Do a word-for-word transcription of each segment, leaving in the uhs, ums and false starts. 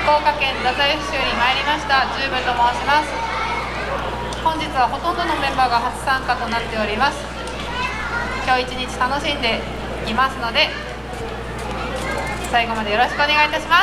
福岡県太宰府市より参りました十部と申します。本日はほとんどのメンバーが初参加となっております。今日一日楽しんでいますので最後までよろしくお願いいたします。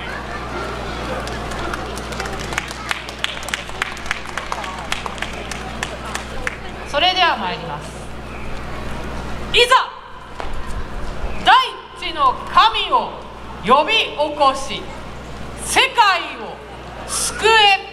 それでは参ります。いざ大地の神を呼び起こし世界を救え。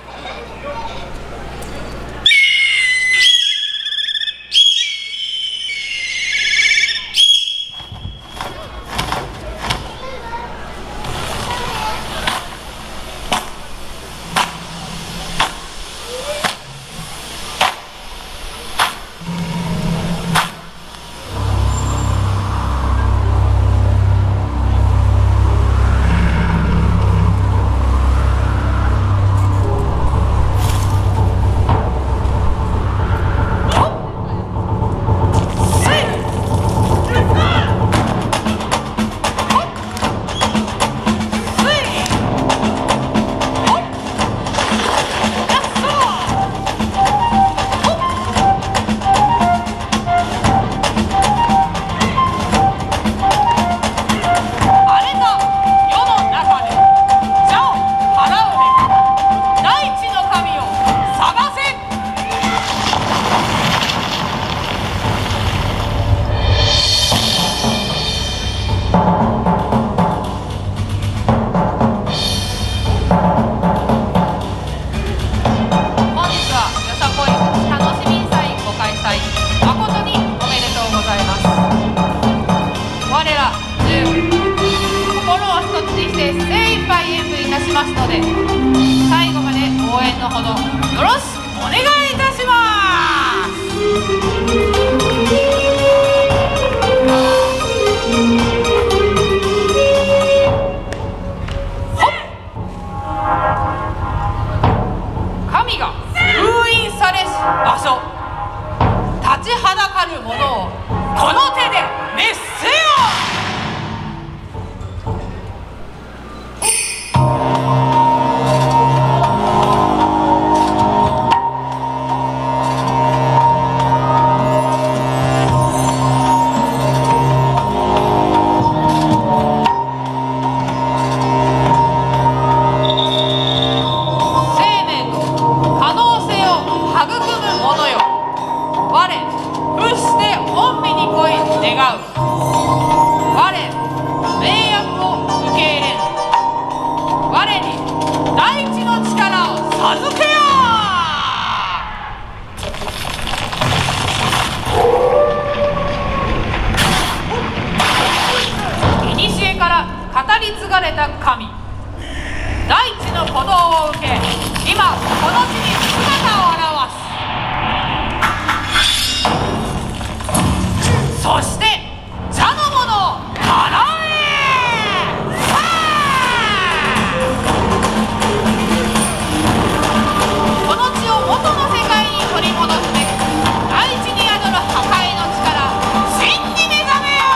ますので最後まで応援のほどよろしくお願いいたします。神が封印されし場所、立ちはだかる者をこの手で滅せよ。語り継がれた神、大地の鼓動を受け今この地に姿を現す。そして邪の者を払え。この地を元の世界に取り戻すべく大地に宿る破壊の力、真に目覚めよ。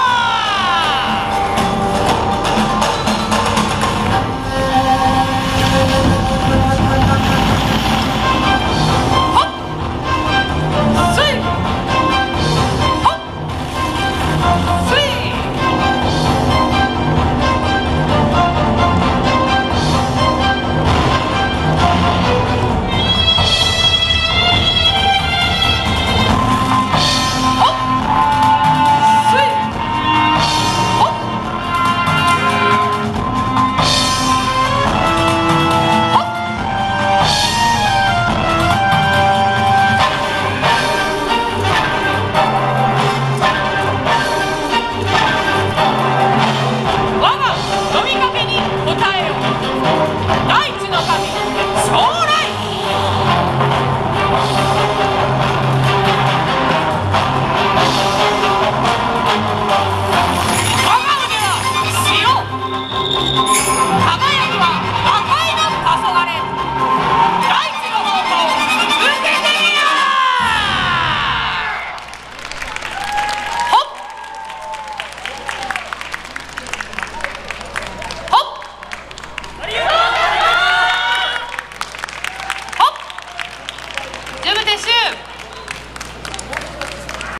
我が呼びかけに応えよ。